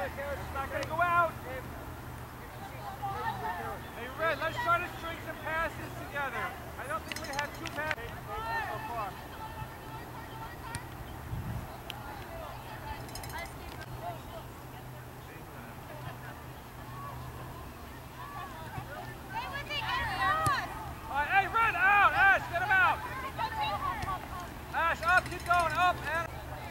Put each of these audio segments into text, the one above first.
It's not going to go out. Hey, Red, let's try to string some passes together. I don't think we have two passes so far. Hey, Red, out! Ash, get him out! Ash, up, keep going, up, and...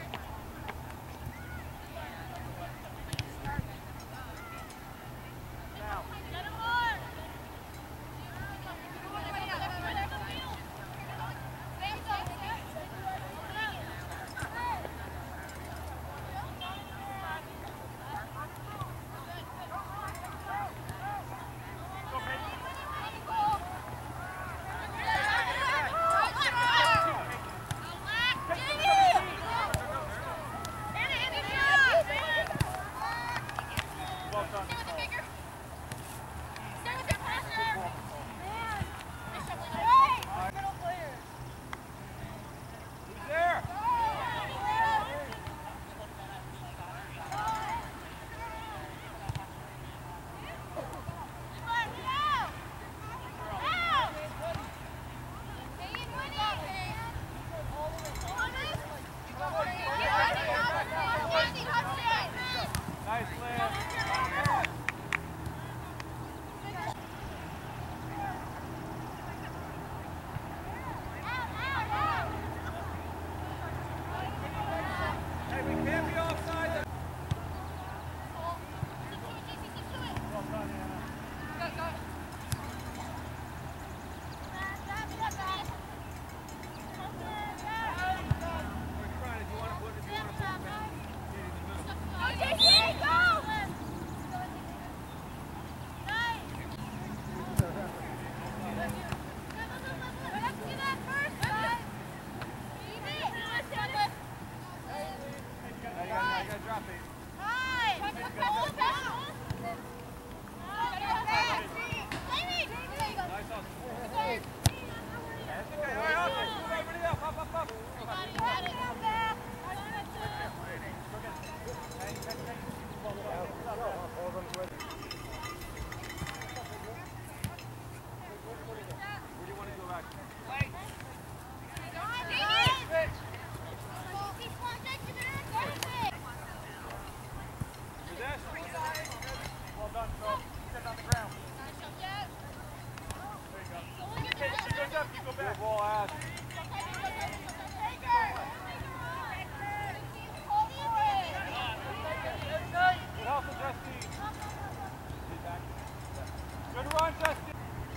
Good run, Justin.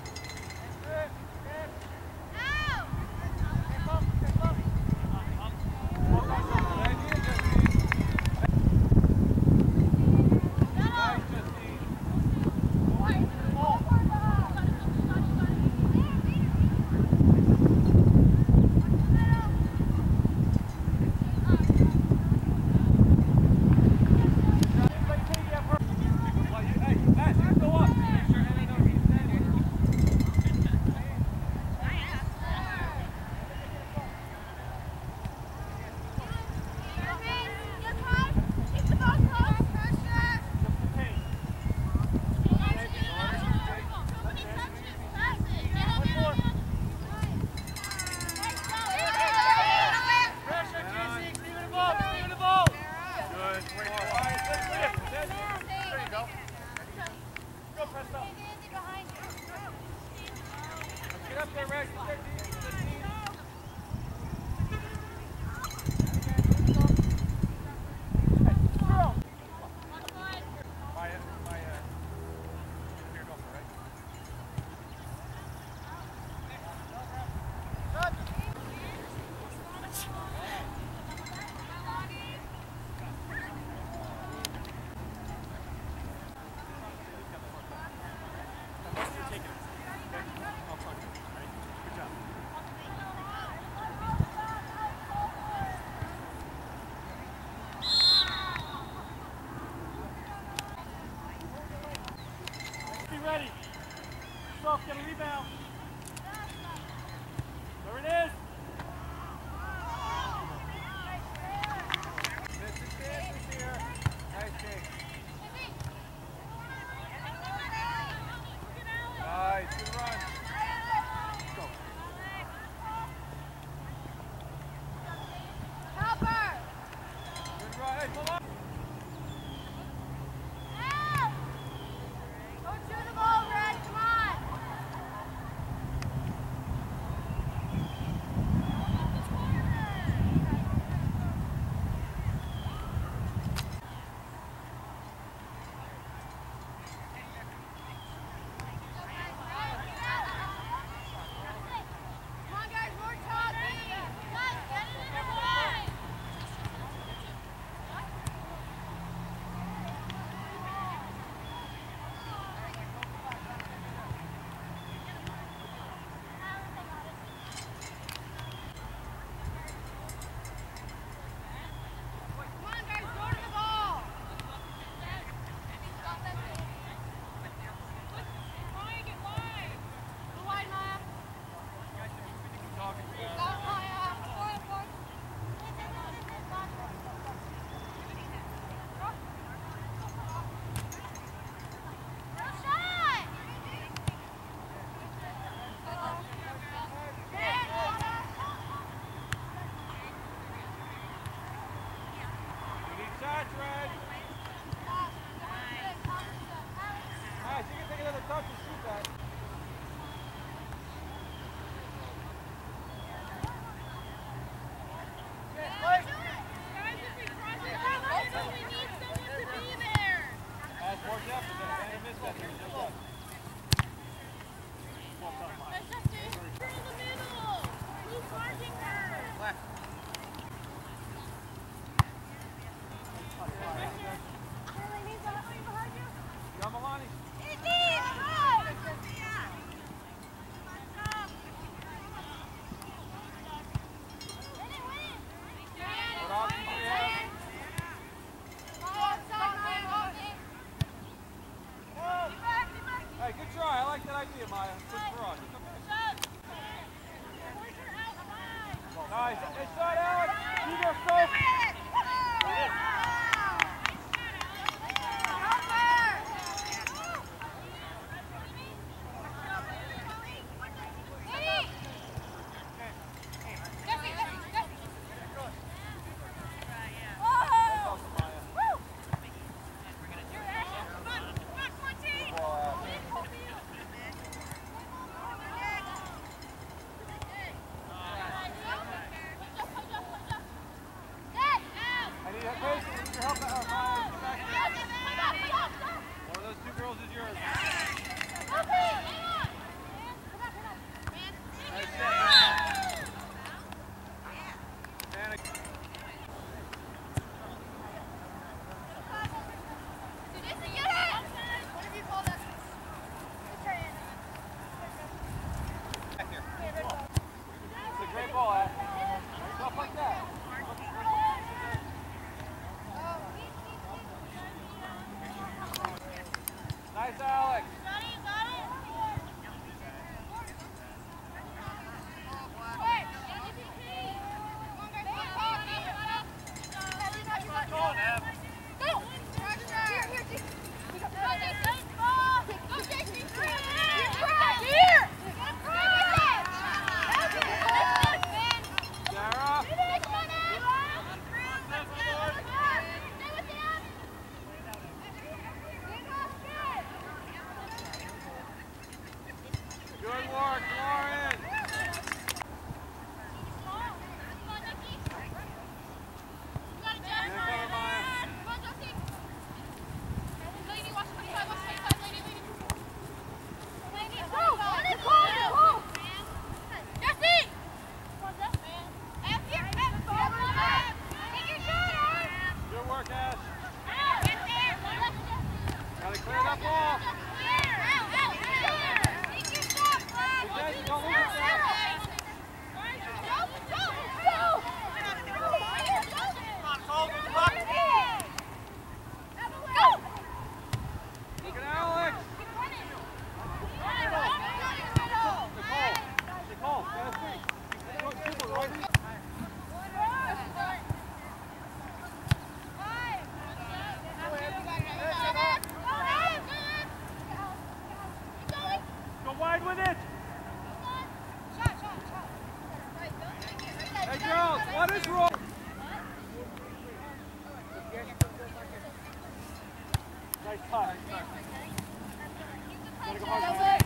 Ready. Soft, get a rebound. There it is. This is here. Nice kick. Nice. Inside out. You go, Soap. Nice, Alex. Good work, Lauren. Good work, Ash. Gotta clear that ball. Wide with it! Hey girls, what is wrong? Nice touch. Gotta go hard.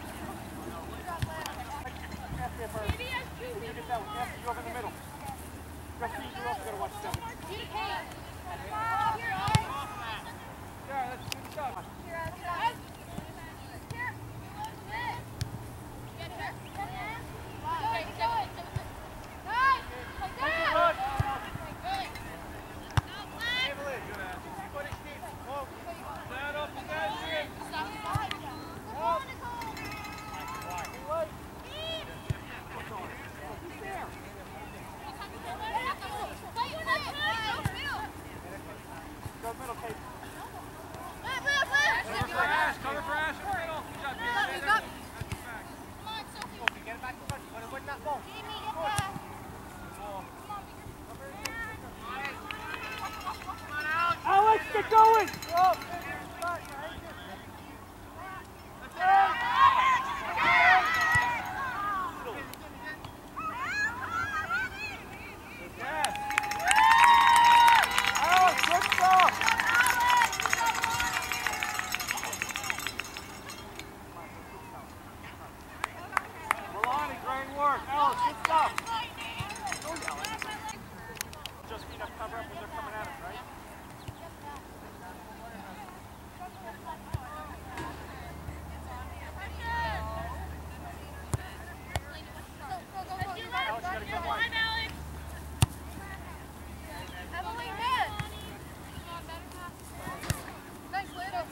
You get that one. You up in the middle. Rest of you also gotta watch that one. Yeah, that's good stuff.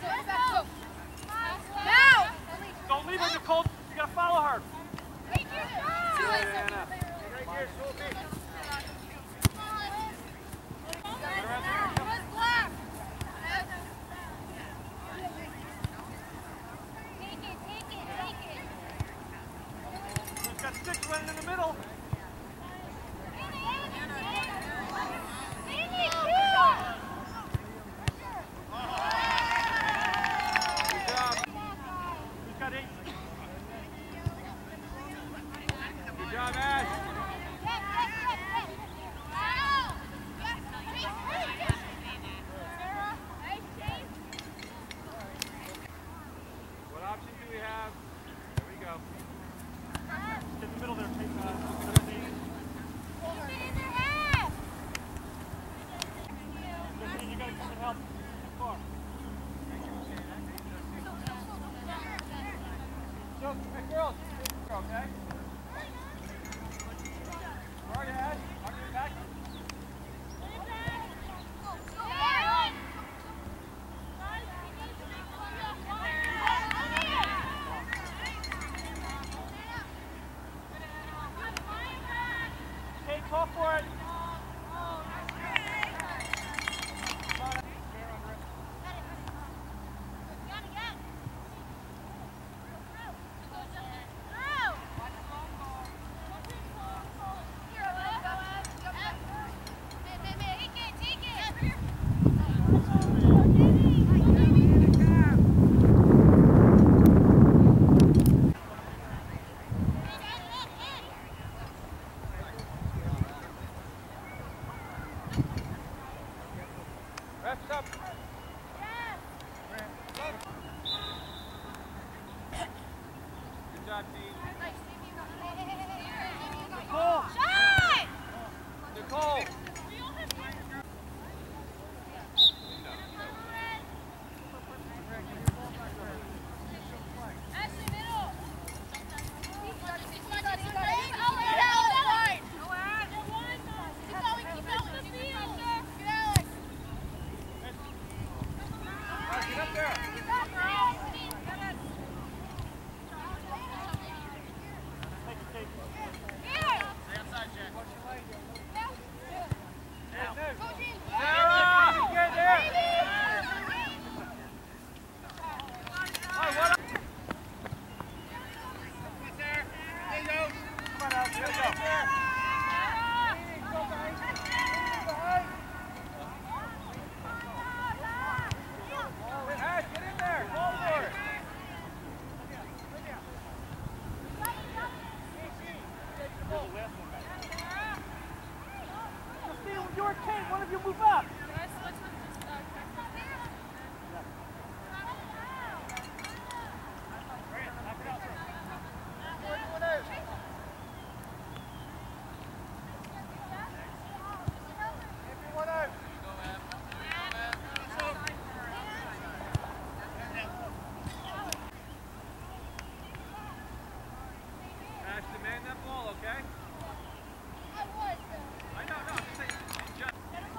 Don't leave her, Nicole. You gotta follow her. We've got six running in the middle. Call for it. Wraps up. Good job, team. Nicole. Shot! Nicole. One of you move up. Demand that ball, okay? I know, no, I'm saying just.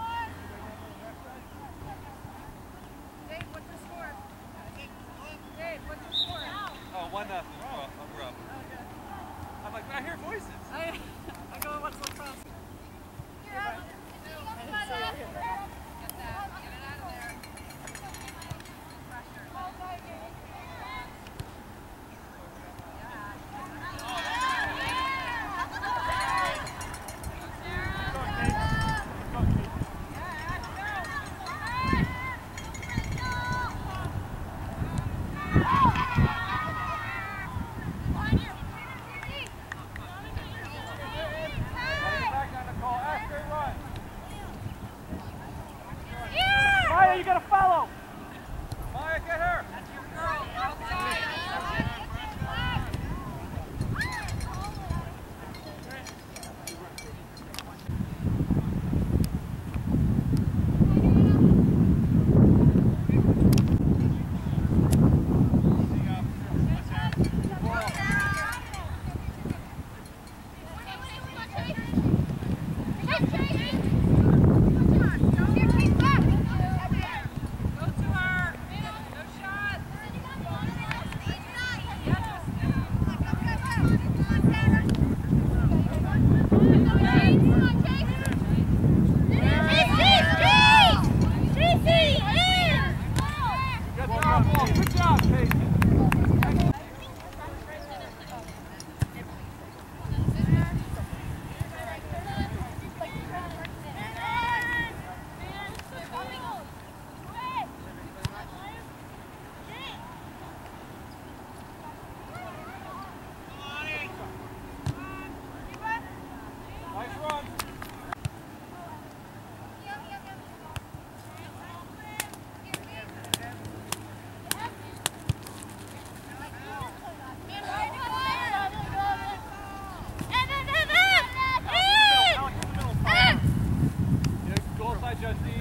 Dave, what's the score? Dave, what's the score? Oh, 1-0. Oh, we're up. I'm like, I hear voices. I go, what's the cross? You're up. You gotta follow. Maya, get her. Good job, Peyton. Nice run. Goal side, Justine.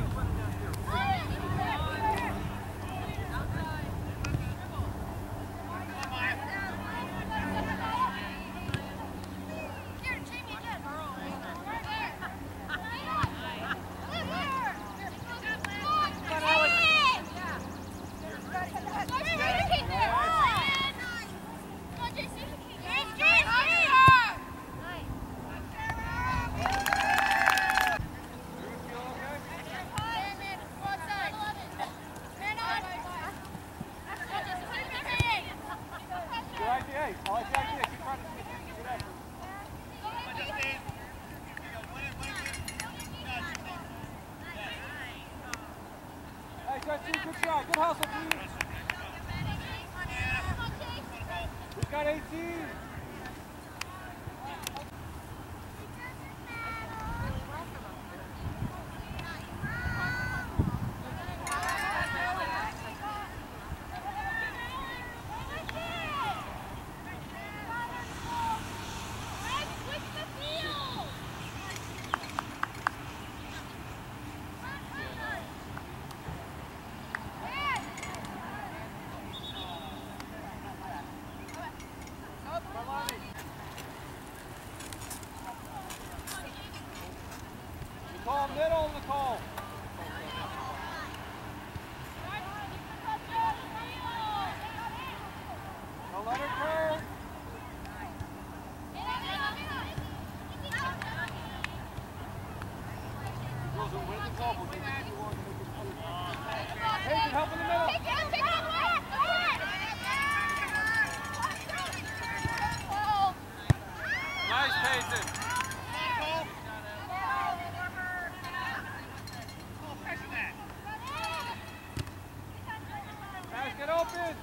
Good idea. I like the idea. Keep trying to see if you can get up. Hey, Justine, good shot. Good hustle, please. We've got 18. Nicole, middle, Nicole. Don't let her turn. Girls, win the ball. We'll give it to one. Peyton, help in the middle. Nice, Peyton. Guys, get open.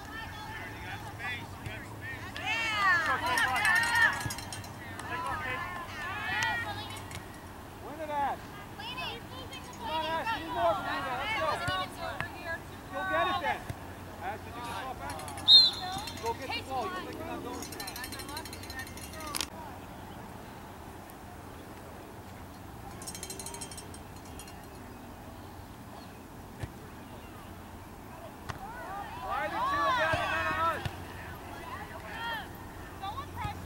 Win it, Ash. Come on, Ash. You need more from you there. Let's go. Go get it then. Ash, did you just fall back? Go get the ball. You look like you're not going to. Why did you get it on us?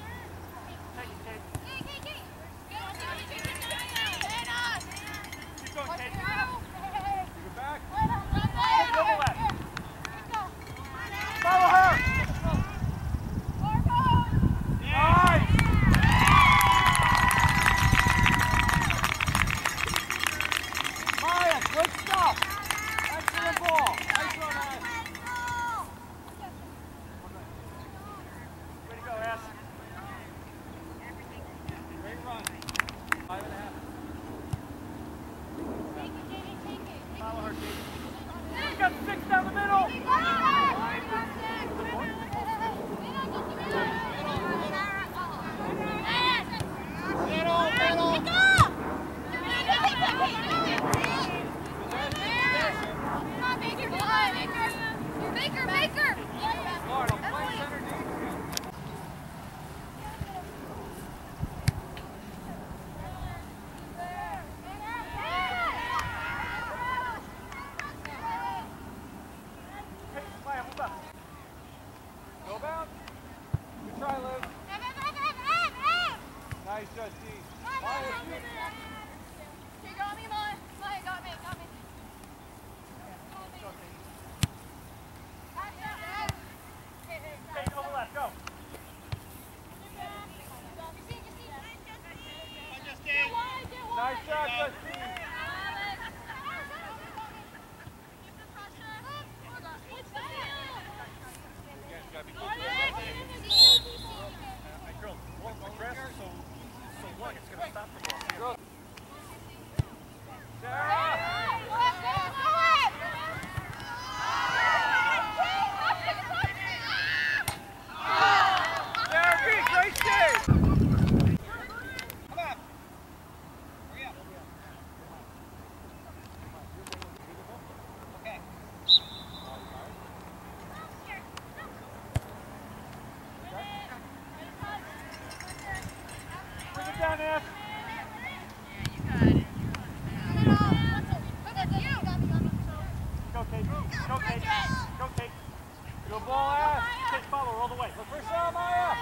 Good ball, Ash. Kate, follow her all the way. Look for shot, Maya.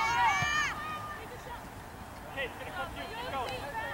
Kate, it's going to come to you. Keep going.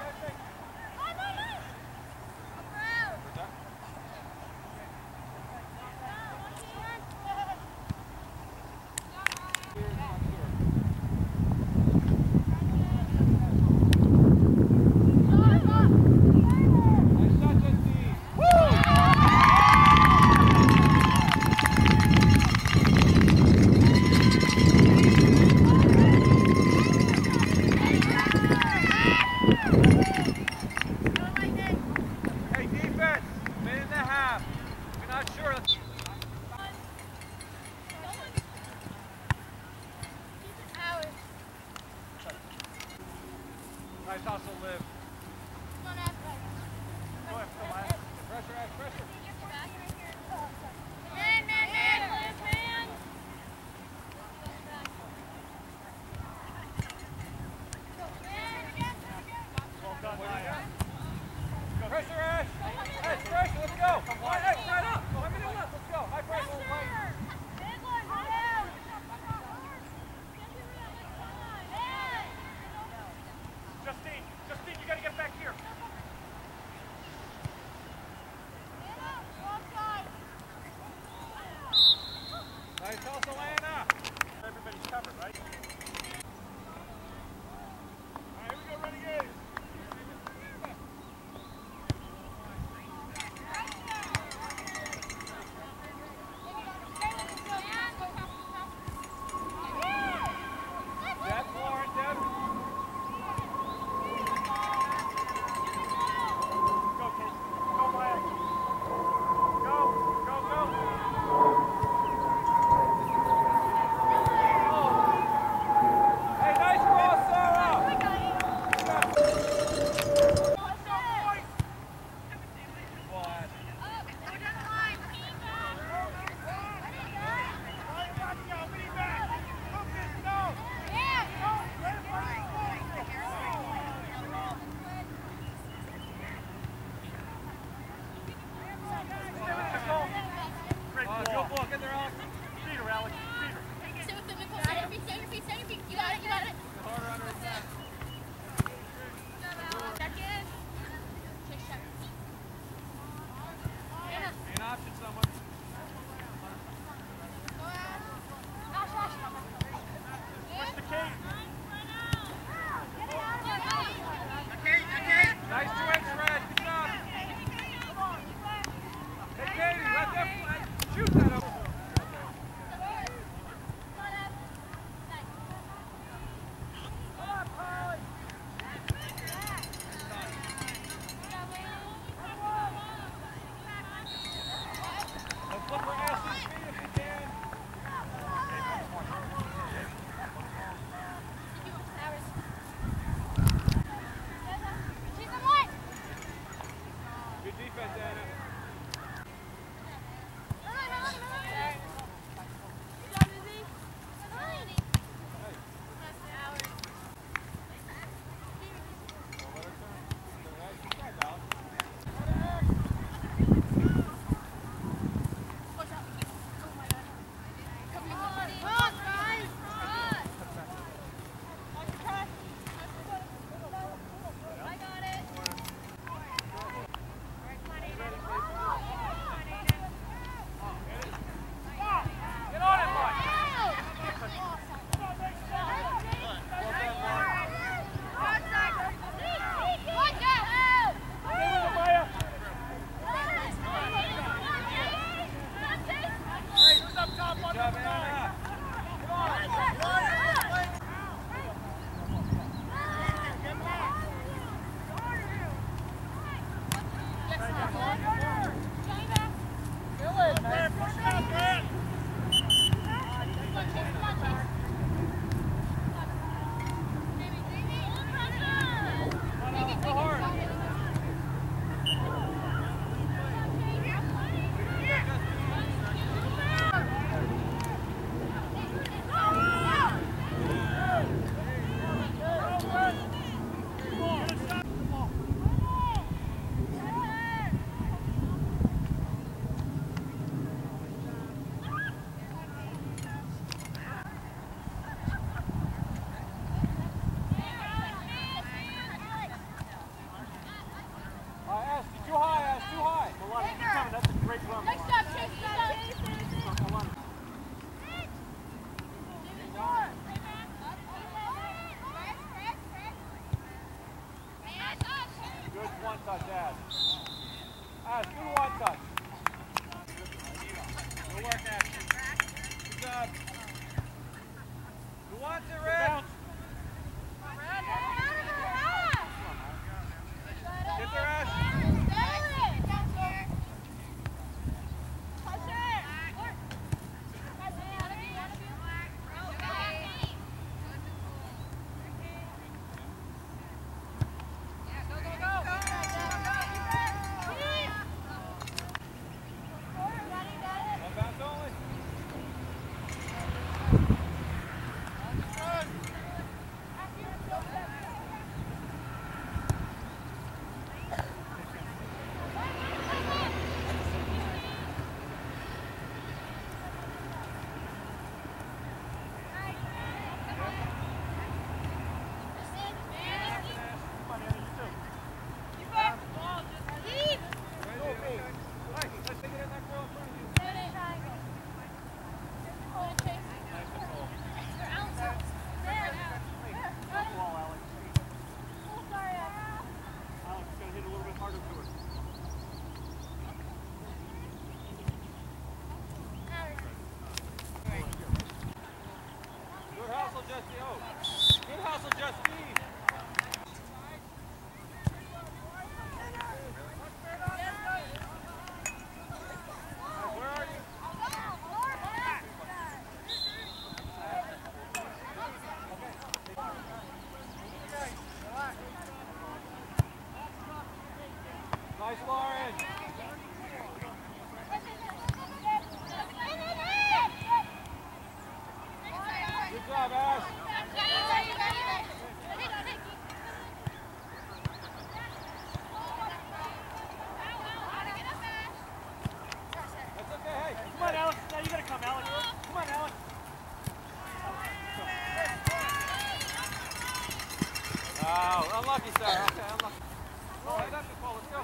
Nice hustle, Liv. Come on, Ash. Go ahead, come on. Pressure, Ash, pressure. Man, man, man. Man. Well done, Maya. Pressure, Ash. Ash, pressure, let's go. Come on, Ash, right up. Go, let me do it. Let's go. High pressure, right. Justine, you got to get back here. Nice hustle, Anna. Everybody's covered, right? All right, here we go, Renegades. Deb, Lauren, Deb. Go, Kate. Go, Maya. Go, go, go. Hey, nice cross, Sarah. Ball, Ash. Great ball. Good ball. Get there, Alex. Beat her, Alex. Beat her. Stay with the Nicole. Stay your feet, stay your feet, stay your feet. You got it, you got it. Harder under his back. Second. Kick shot. An option, someone. Ash, Ash. Push the Kate. Nice two-inch red. Good job. Hey, Katie, let them shoot that up. Unlucky, Sarah. Okay, unlucky. Oh, hey, that's the call. Let's go.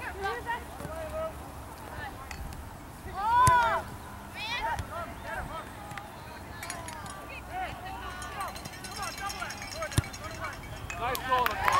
Nice goal, Nicole.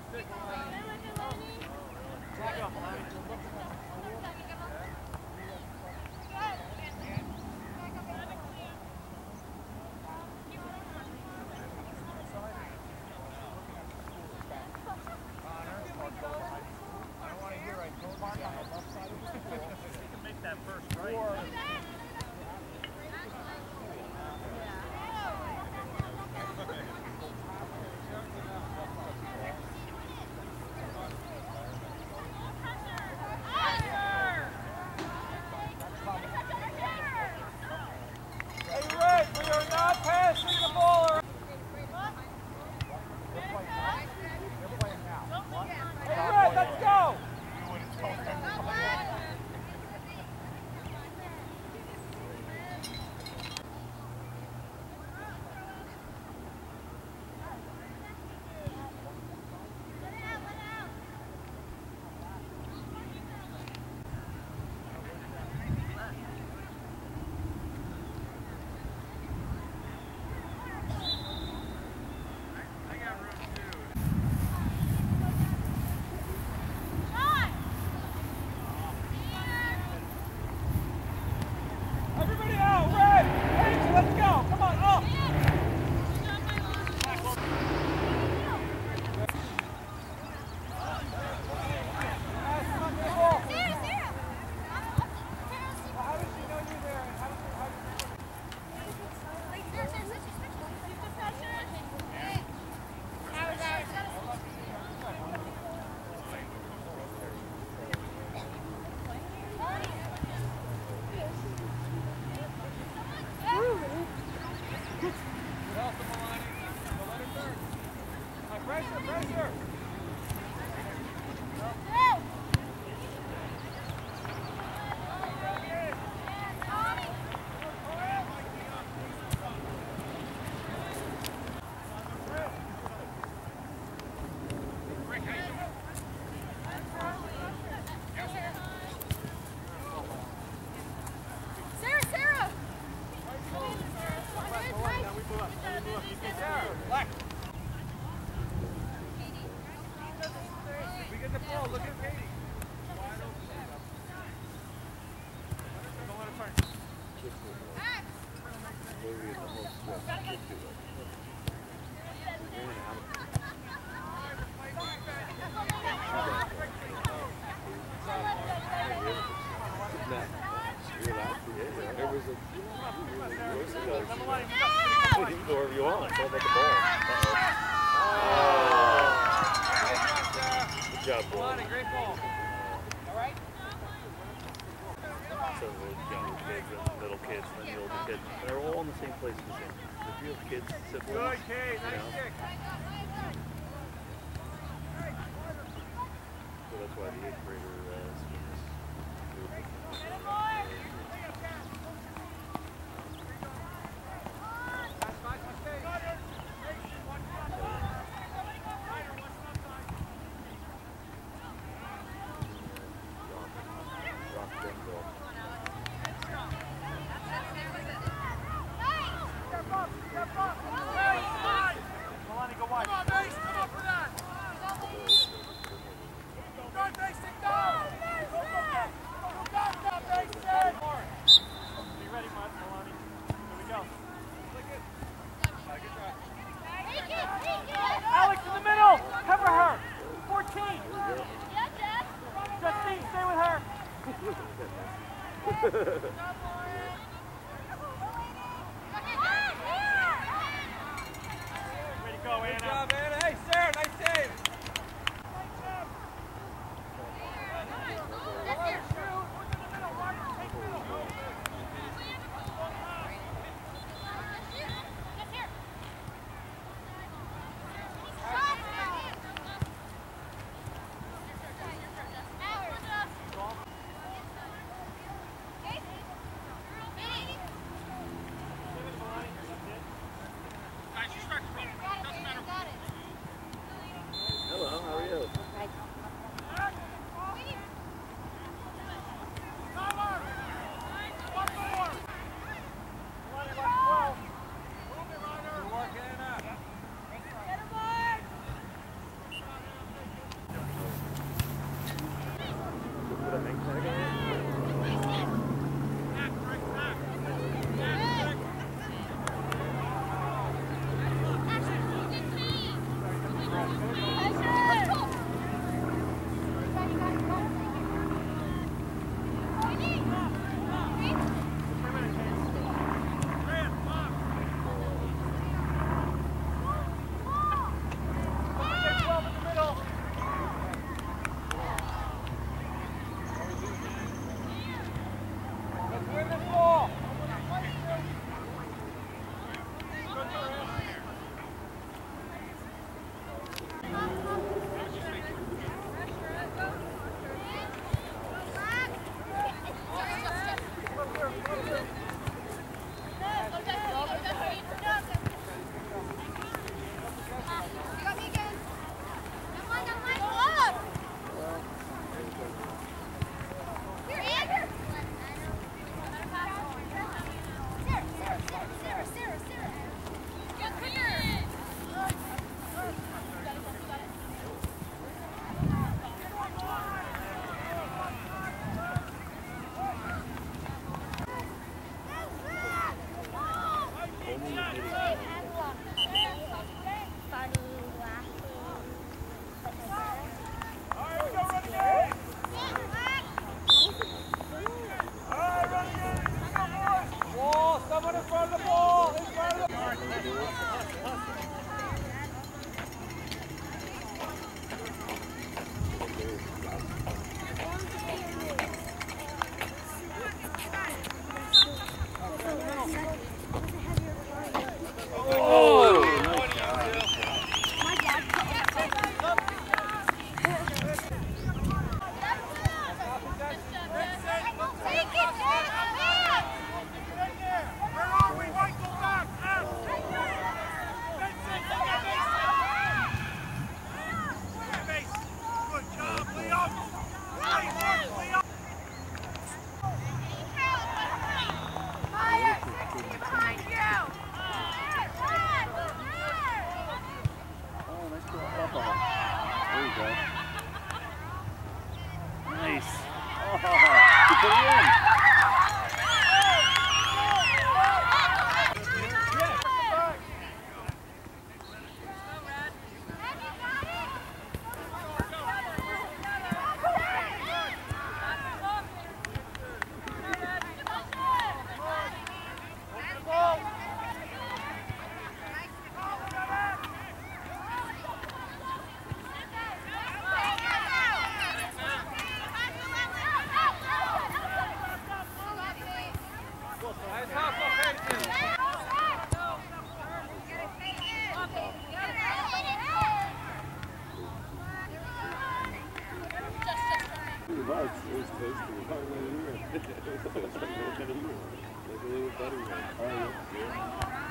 Whoever you want. It's all about the ball. Good job, boy. Great ball. All right. Some of the younger kids and middle kids and the older kids, they're all in the same place as you. If you have kids, siblings, Good, Kate. Nice kick. So that's why the 8th grader scheme is good. Alex in the middle! Cover her! 14! Justine, stay with her! Way to go, Anna. Good job, Anna. Hey, Sarah, nice save. Hello, how are you? Good work, Anna. go. Nice. Oh, you put it in. It was tasty.